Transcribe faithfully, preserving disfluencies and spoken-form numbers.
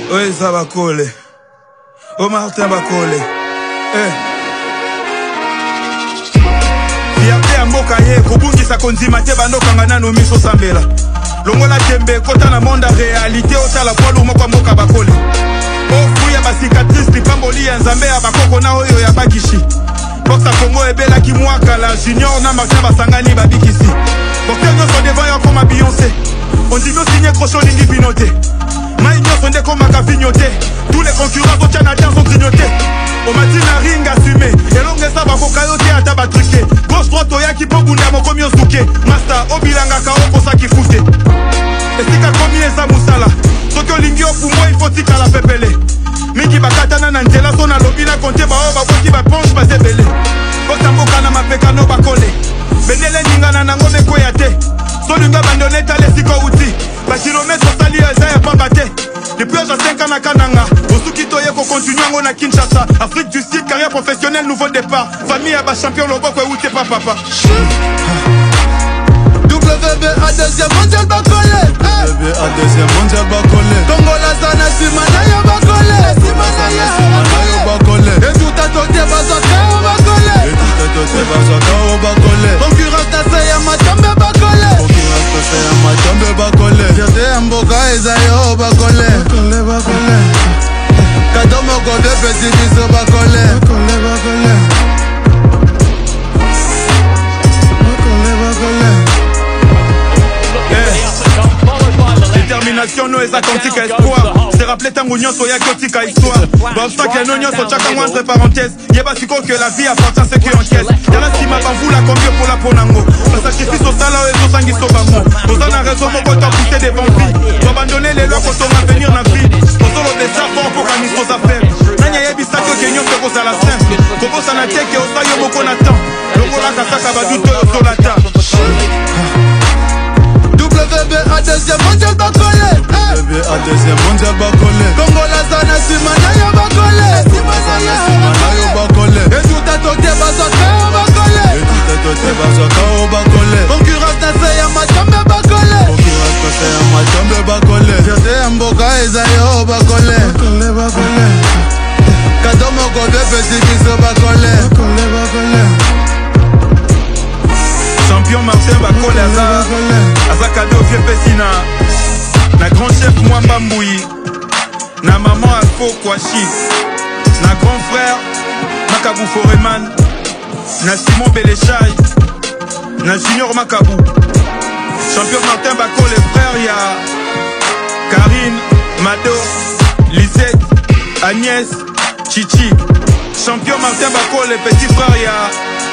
Oye ça Bakole. O Martin Bakole. Eh. Fierté ya mboka ye kobungisa konzima te banokanga nano miso sambela. Longola tembe kota na monde réalité otala polo moko kwa mboka Bakole. Ofuya ba cicatrice lipamboli ya nzambe ya bakoko na oyo ya bakishi. Boxa Congo ebela ki mwaka la junior na Martin basangani babikisi. Boxer nyonso devant yo comme Beyoncé. On dit no signer crochon lingi binoté. Maï nyonso nde comme Cavignoté. Tous les concurrents au Canadien sont grignotés. On m'a dit na ring assumé. Et longue ça va kokayote ata ba truqué. Gauche droite oya ki po bunda moko mio suke. Master obilanga ka oko sa ki fute. Esika komi eza musala. Soki olingi opumo il faut tika la pepele. Miki bakatana na nzela so na lobi na konte ba o ba boti ba ponche ba sebele. Boxa mboka na mapeka no Bakole. Benele ningana nango mekoya te. Solinga bandone tale siko uti. Ba kilomètre sali eza ya pamba te. Depuis à cinq ans na Kananga. Osuki toye ko continue ngo na Kinshasa. Afrique du Sud, carrière professionnelle, nouveau départ. Famille à ba champion loboko ou t'es pas papa. W B A deuxième mondial Bakole. W B A deuxième mondial Bakole. Congo la zana simana yo Bakole. Simana yo Bakole. Et tout à tote bazaka o Bakole. Et tout à tote bazaka o Bakole. Concurrence na se ya matambe Bakole. Concurrence na se ya matambe Bakole. Fierté ya mboka eza yo Bakole. Bakole Bakole. Kato moko de petit biso Bakole. Bakole Bakole. Bakole Bakole. Détermination no eza quantique espoir. C'est rappelé tango nyonso ya kotika histoire. Obstacle no nyonso chaka mo entre parenthèses. Yeba siko que la vie appartient à ceux qui encaissent. Yala sima bavula combien pour la ponango. Le sacrifice au sala et au sangiso bamo. Oza na raison moko ta pousser des vampires. Tu abandonner les lois quand on va venir na vie. Osolo des charbons pour qu'on mise sa femme. Nanya yebi sako que nyonso ko sala simple. Kobo sana teke osayo moko na temps. Longola kasaka baduto yo solata. W B A deuxième mondial Bakole. W B A deuxième mondial Bakole. Congo la zana simana yo Bakole. Simana yo Bakole. Et tout à tote bazaka o Bakole. Et tout à tote bazaka o Bakole. Concurrence na se ya matambe Bakole. Concurrence na se ya matambe Bakole. Fierté ya mboka eza yo Bakole. Bakole Bakole. Kato moko de petit biso Bakole. Bakole Bakole. Champion Martin Bakole aza aza cadeau vieux pesina na grand chef Mwamba Mbuyi na maman Alfo Kwashi na grand frère Makabou Foreman na Simon Belechai na Junior Makabou. Champion Martin Bakole frère ya Karine Mado Lisette Agnès Chichi. Champion Martin Bakole petit frère ya